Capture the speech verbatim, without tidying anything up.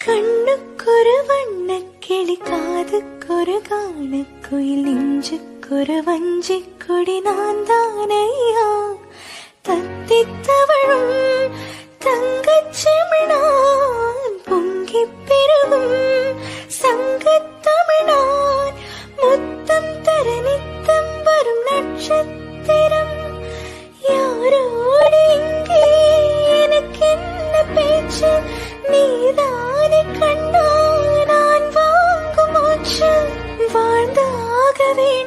கண்ணுக்கொரு வண்ண கிளி காதுக்கொரு காண குயில் நெஞ்சுக்கொரு வஞ்சி கொடி நான் தானையா தத்தித்தவழும் தங்கச்செமிழான் பொங்கி பெருகும் சங்கத்தமிழான் முத்தம் தர நித்தம் வரும் நட்சத்திரம் யாரோடு இங்கே எனக்கு என்ன பேச்சு நீதானே கண்ணா நான் வாங்கும் மூச்சு வாழ்ந்தாக வேண்டும்